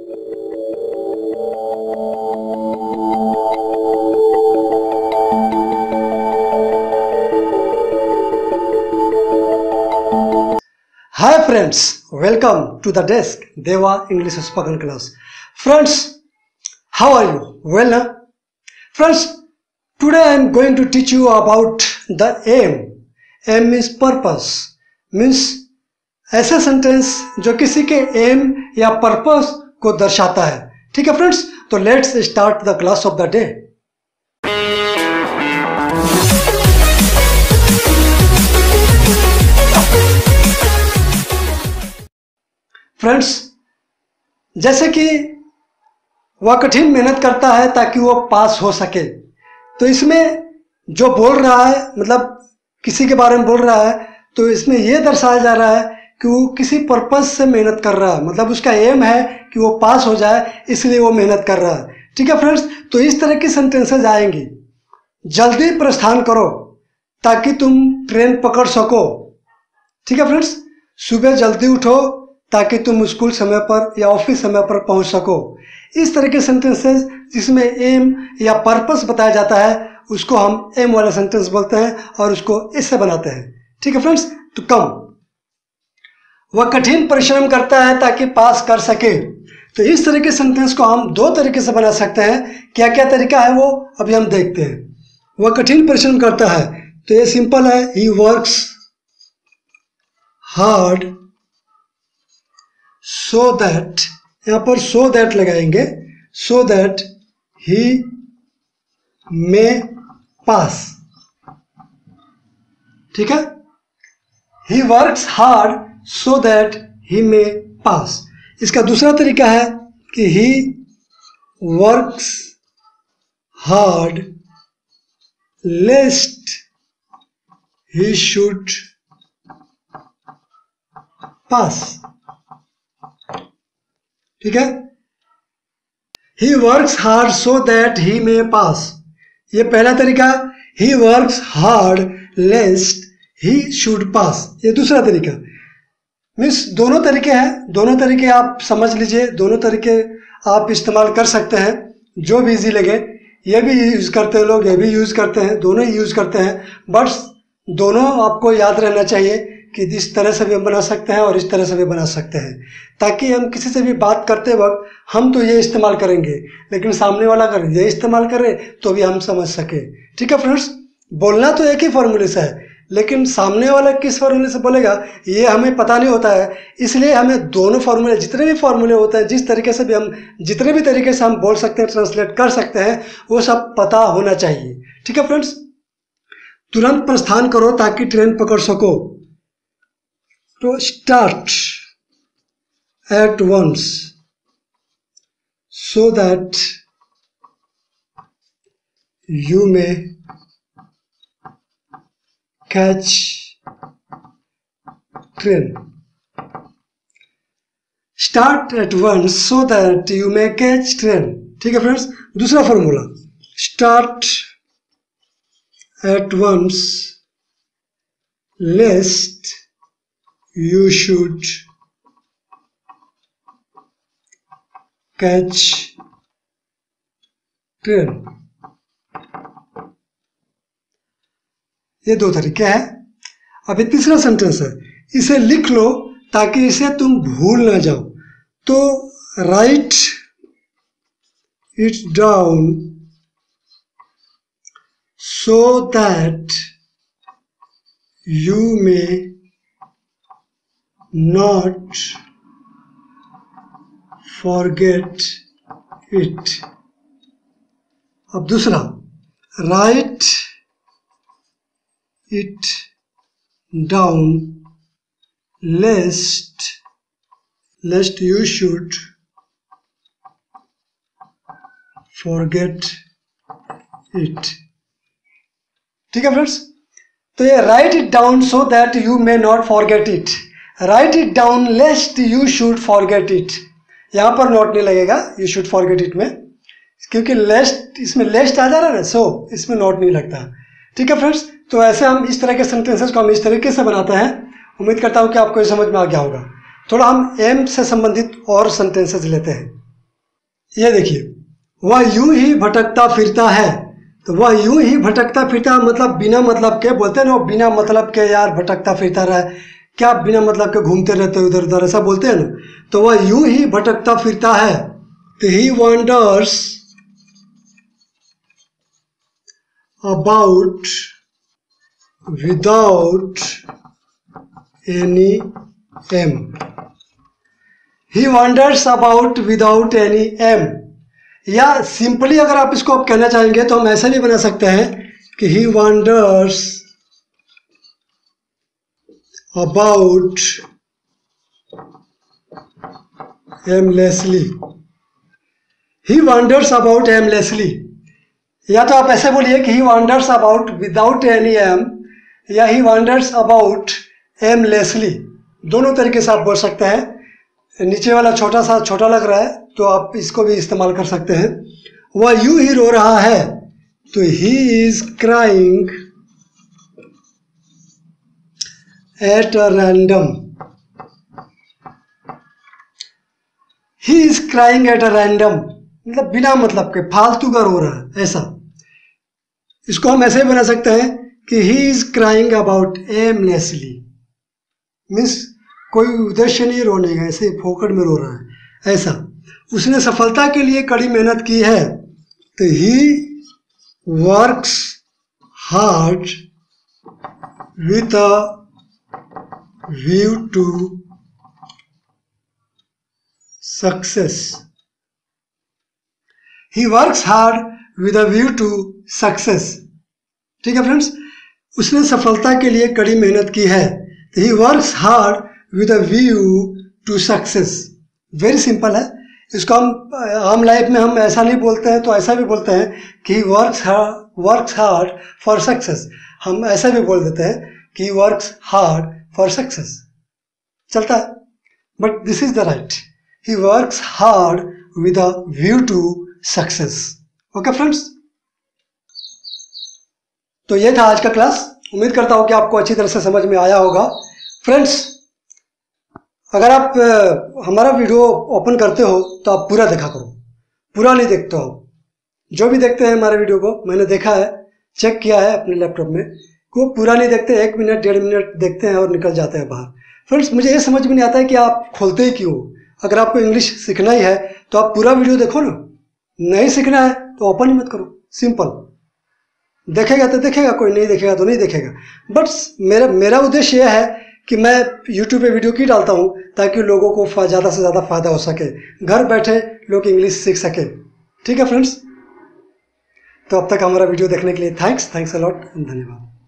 Hi friends, welcome to the desk Deva English Spoken Class. Friends, how are you? Well, friends, today I am going to teach you about the aim. Aim means purpose, means ऐसा sentence जो किसी के M या purpose को दर्शाता है. ठीक है फ्रेंड्स, तो let's start the class of the day. Friends, जैसे कि वह कठिन मेहनत करता है ताकि वो पास हो सके, तो इसमें जो बोल रहा है, मतलब किसी के बारे में बोल रहा है, तो इसमें यह दर्शाया जा रहा है कि वो किसी पर्पस से मेहनत कर रहा है, मतलब उसका एम है कि वो पास हो जाए, इसलिए वो मेहनत कर रहा है. ठीक है फ्रेंड्स, तो इस तरह की सेंटेंसेज आएंगी. जल्दी प्रस्थान करो ताकि तुम ट्रेन पकड़ सको. ठीक है फ्रेंड्स, सुबह जल्दी उठो ताकि तुम स्कूल समय पर या ऑफिस समय पर पहुंच सको. इस तरह के सेंटेंसेस जिसमें एम या पर्पस बताया जाता है, उसको हम एम वाला सेंटेंस बोलते हैं और उसको इससे बनाते हैं. ठीक है फ्रेंड्स, तो कम वह कठिन परिश्रम करता है ताकि पास कर सके. तो इस तरह के सेंटेंस को हम दो तरीके से बना सकते हैं. क्या क्या तरीका है वो अभी हम देखते हैं. वह कठिन परिश्रम करता है, तो ये सिंपल है, he works hard so that, यहाँ पर so that लगाएंगे, so that he may pass. ठीक है, he works hard so that he may pass. इसका दूसरा तरीका है कि he works hard lest he should pass. ठीक है, he works hard so that he may pass. ये पहला तरीका. he works hard lest he should pass, ये दूसरा तरीका. मीन्स दोनों तरीके हैं, दोनों तरीके आप समझ लीजिए, दोनों तरीके आप इस्तेमाल कर सकते हैं, जो भी इजी लगे. ये भी यूज़ करते हैं लोग, ये भी यूज़ करते हैं, दोनों ही यूज़ करते हैं. बट दोनों आपको याद रहना चाहिए कि इस तरह से भी हम बना सकते हैं और इस तरह से भी बना सकते हैं, ताकि हम किसी से भी बात करते वक्त हम तो ये इस्तेमाल करेंगे, लेकिन सामने वाला अगर ये इस्तेमाल करे तो भी हम समझ सके. ठीक है फ्रेंड्स, बोलना तो एक ही फॉर्मूले से है, लेकिन सामने वाला किस फॉर्मूले से बोलेगा ये हमें पता नहीं होता है. इसलिए हमें दोनों फार्मूले, जितने भी फार्मूले होते हैं, जिस तरीके से भी हम, जितने भी तरीके से हम बोल सकते हैं, ट्रांसलेट कर सकते हैं, वो सब पता होना चाहिए. ठीक है फ्रेंड्स, तुरंत प्रस्थान करो ताकि ट्रेन पकड़ सको. तो start at once so that you may catch train. Start at once so that you may catch train. ठीक है फ्रेंड्स, दूसरा formula, start at once lest you should catch train. ये दो तरीके हैं. अभी तीसरा सेंटेंस है, इसे लिख लो ताकि इसे तुम भूल ना जाओ. तो write it down so that you may not forget it. अब दूसरा, write it down lest you should forget it. ठीक है फ्रेंड्स, तो ये write it down so that you may not forget it. Write it down lest you should forget it. यहाँ पर note नहीं लगेगा यू शुड फॉरगेट इट में, क्योंकि लेस्ट, इसमें लेस्ट आ जा रहा है ना, सो इसमें नोट नहीं लगता. ठीक है फ्रेंड्स, तो ऐसे हम इस तरह के सेंटेंसेस को हम इस तरीके से बनाते हैं. उम्मीद करता हूँ कि आपको ये समझ में आ गया होगा. थोड़ा हम एम से संबंधित और सेंटेंसेस लेते हैं. ये देखिए, वह यूं ही भटकता फिरता है। तो वह यूं ही भटकता फिरता मतलब बिना मतलब के, बोलते हैं ना बिना मतलब के यार भटकता फिरता रहा है, क्या बिना मतलब के घूमते रहते हो इधर उधर, ऐसा बोलते हैं ना। तो वह यूं ही भटकता फिरता है। तो he wonders about without any aim. He wonders about without any aim. या सिंपली अगर आप इसको आप कहना चाहेंगे तो हम ऐसा नहीं बना सकते हैं कि he wonders about aimlessly. He wonders about aimlessly. या तो आप ऐसे बोलिए कि he wonders about without any aim, या ही वॉन्डर्स अबाउट एमलेसली। दोनों तरीके से आप बोल सकते हैं। नीचे वाला छोटा लग रहा है तो आप इसको भी इस्तेमाल कर सकते हैं। वह यूं ही रो रहा है। तो he is crying at a random. He is crying at a random मतलब बिना मतलब के फालतू का रो रहा है, ऐसा। इसको हम ऐसे बना सकते हैं कि he is crying about aimlessly, means कोई उद्देश्य नहीं रोने का, ऐसे फोकट में रो रहा है, ऐसा। उसने सफलता के लिए कड़ी मेहनत की है। तो he works hard with a view to success. He works hard with a view to success. ठीक है फ्रेंड्स, उसने सफलता के लिए कड़ी मेहनत की है। He works hard with a view to success. Very simple है। इसको हम आम लाइफ में हम ऐसा नहीं बोलते हैं तो ऐसा भी बोलते हैं कि he works hard for success. हम ऐसा भी बोल देते हैं कि he works hard for success, चलता है। But this is the right, he works hard with a view to success. Okay friends, तो ये था आज का क्लास। उम्मीद करता हूँ कि आपको अच्छी तरह से समझ में आया होगा। फ्रेंड्स, अगर आप हमारा वीडियो ओपन करते हो तो आप पूरा देखा करो, पूरा नहीं देखते हो। जो भी देखते हैं हमारे वीडियो को, मैंने देखा है, चेक किया है अपने लैपटॉप में, वो पूरा नहीं देखते, 1 मिनट 1.5 मिनट देखते हैं और निकल जाते हैं बाहर। फ्रेंड्स, मुझे ये समझ में नहीं आता है कि आप खोलते ही क्यों। अगर आपको इंग्लिश सीखना ही है तो आप पूरा वीडियो देखो ना, नहीं सीखना है तो ओपन ही मत करो, सिंपल। देखेगा तो देखेगा, कोई नहीं देखेगा तो नहीं देखेगा। बट मेरा उद्देश्य यह है कि मैं YouTube पे वीडियो क्यों डालता हूँ, ताकि लोगों को ज़्यादा से ज़्यादा फायदा हो सके, घर बैठे लोग इंग्लिश सीख सके। ठीक है फ्रेंड्स, तो अब तक हमारा वीडियो देखने के लिए थैंक्स अ लॉट, धन्यवाद।